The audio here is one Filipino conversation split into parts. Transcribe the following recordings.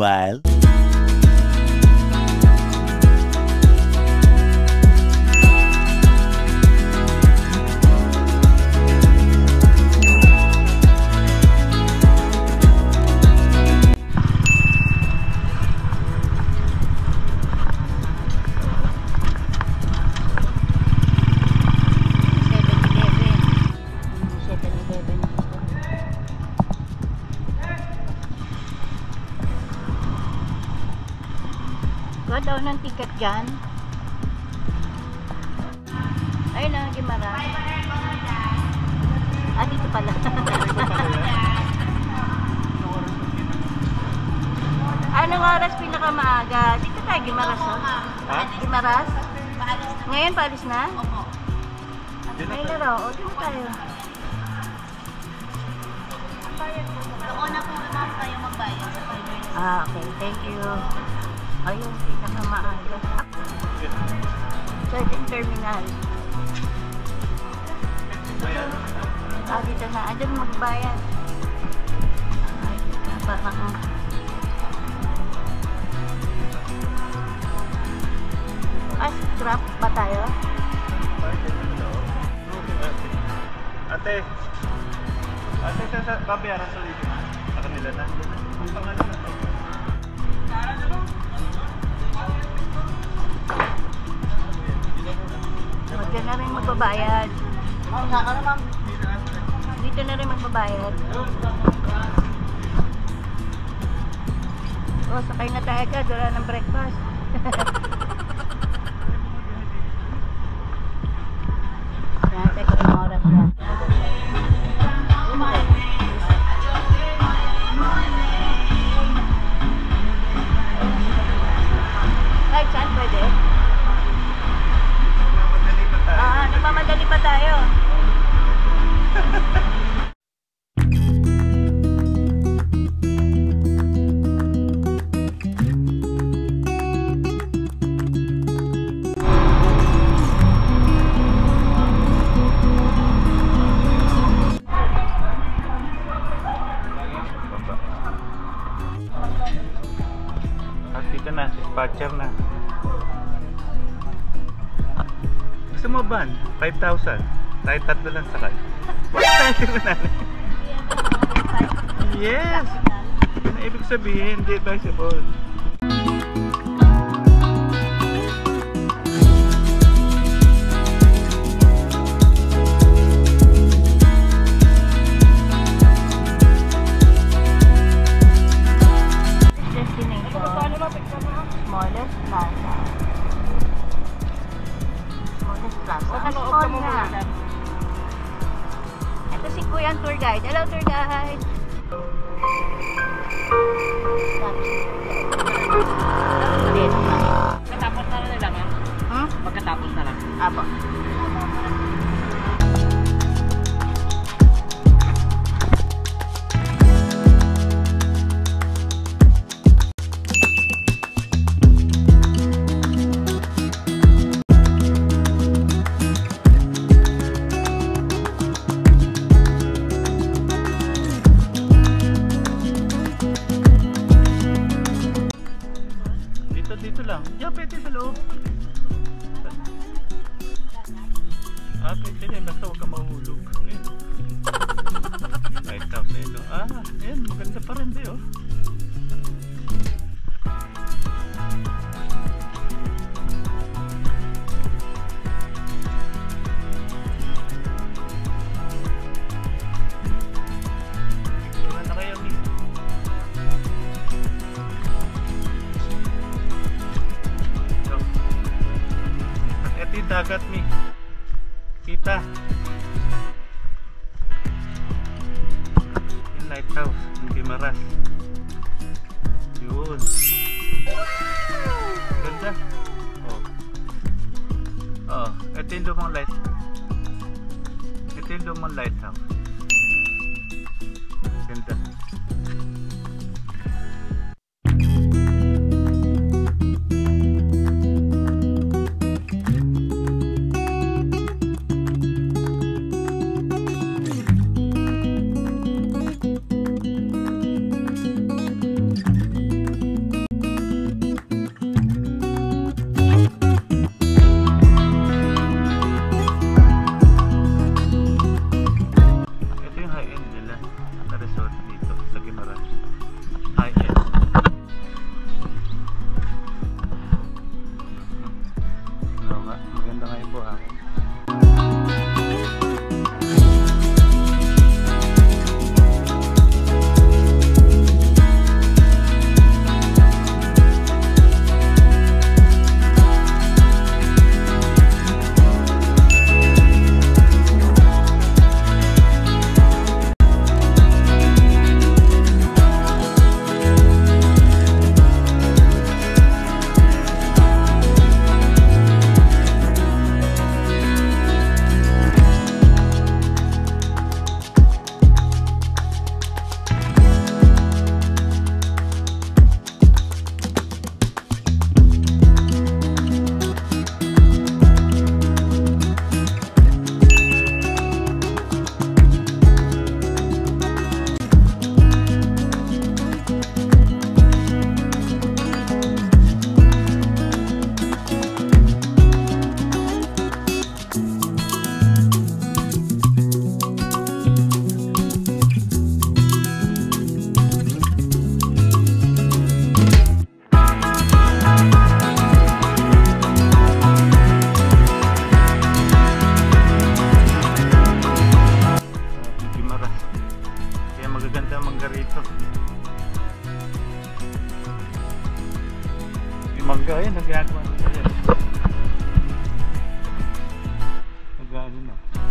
Meanwhile. Daw ng ticket dyan. Ayun na, Gimara. Ah, dito pala. Anong oras pinakamaaga? Dito tayo, Gimaras. Ha? Gimaras? Ngayon, paalis na? Opo. Ngayon na raw. O, dito tayo. Doon na po naman kayo magbayad. Ah, okay. Thank you. Ayun, pinakamaaga. Certain terminal. Ah, dito na. Andun magbayad. Ay, parang... Ah, scrap ba tayo? Ate, babayaran sa libo. Sa kanila na. Ang pangalan na to. Diyan na rin magbabayad. Dito na rin magbabayad. O, sakay na tayo agad. Wala ng breakfast. Yan, teka yung oras na. Kahit saan pwede? Nagmamadali pa tayo. Dito na, dispatcher na. Gusto mo ban? 5,000. Tayo tatlo lang sakay. Yes! Ano ibig sabihin? Hindi advisable. Smallest plaza. Smallest plaza. Ang small na. Ito si Kuya ang tour guide. Hello, tour guide. Pagkatapos na lang nila, ma'am? Pagkatapos na lang. Apo. Dito lang. Diyan pwede sa loob. Ah, pwede din. Basta huwag ka mahulog. Ayan. Lighthouse na ito. Ah, ayan. Maganda pa rin din, oh. Ito na kayo, Mi. Ito yung dagat, Mi. Kita. Yung lighthouse. Yung Gimaras. Yun. Ganda. Oh. Oh. Ito yung lumang light. Ito yung lumang lighthouse. Ganda.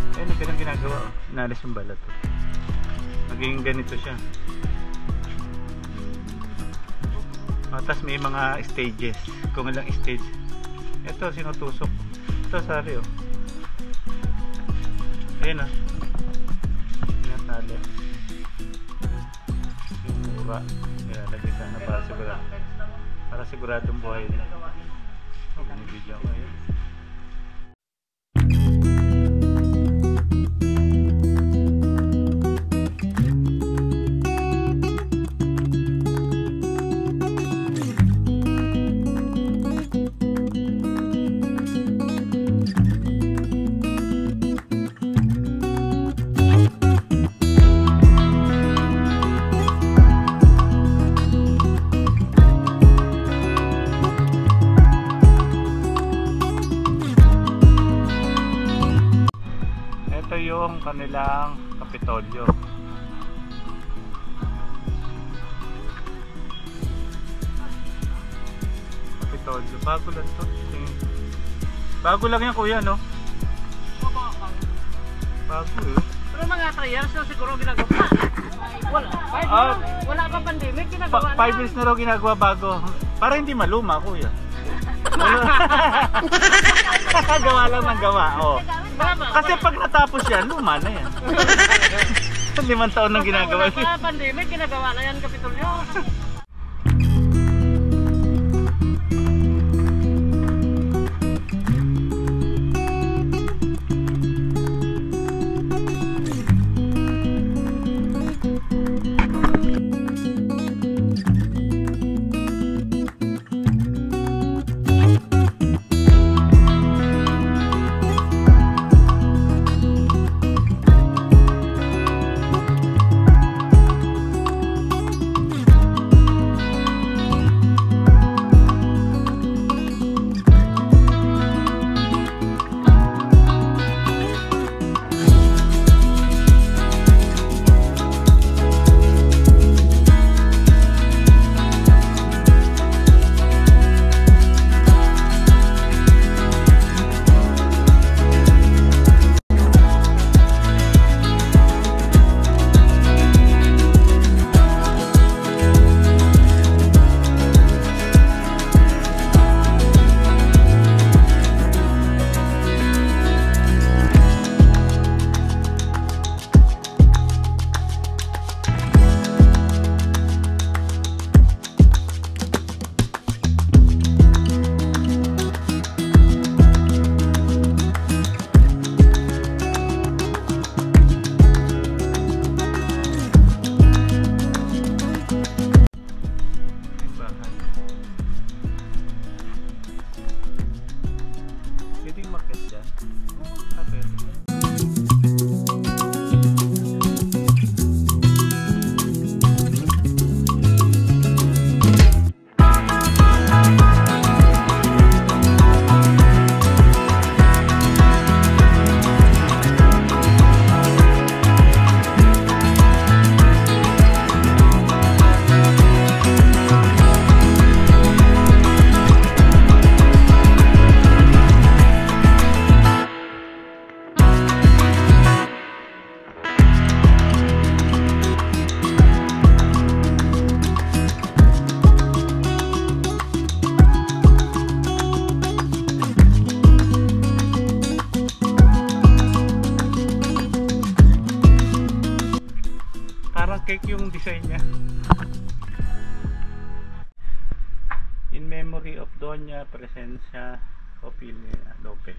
Ayun, ito yung ginagawa. Inalis yung balat. Naging ganito siya. Tapos may mga stages. Kung ilang stage. Ito, sinutusok. Ito, sari oh. Ayun oh. Tinatali. Yung mura. Nilalagay sana para siguradong buhay din. Binibidyo ko yun. Ito yung kanilang Kapitolyo. Kapitolyo. Bago lang to. Bago lang yan kuya, no? Bago eh. Pero mga 3 years na siguro ginagawa. Wala. Wala pa pandemic, ginagawa na. 5 years na raw ginagawa bago. Para hindi maluma kuya. Gawa lang ng gawa. Oh. Kasi pag natapos yan, luma na yan. 5 taon nang ginagawa. Wala pa pandemic, ginagawa na yan Kapitolyo. Cake yung design niya. In memory of Doña Presencia Opilia Lopez.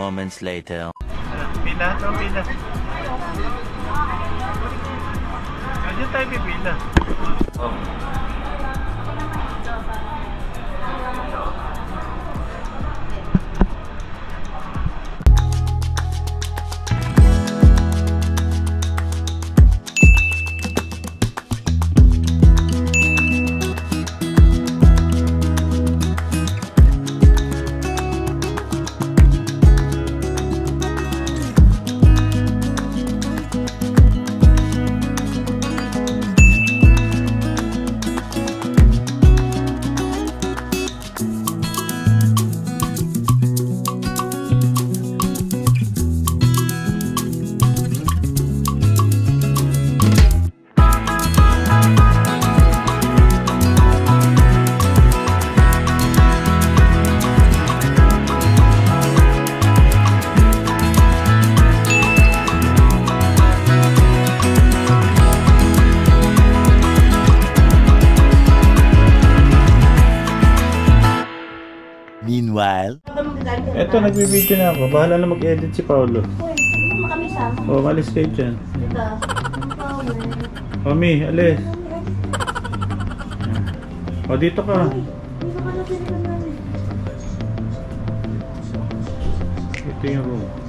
moments later. Pila, ito pila. Andiyan tayo pipila. Oh. Meanwhile, Eto, nagbibideo na ako. Bahala na mag-edit si Paolo. Uy, hindi mo kami sama. O, malis kayo dyan. Dito. Mami, alis. O, dito ka. Ito yung room.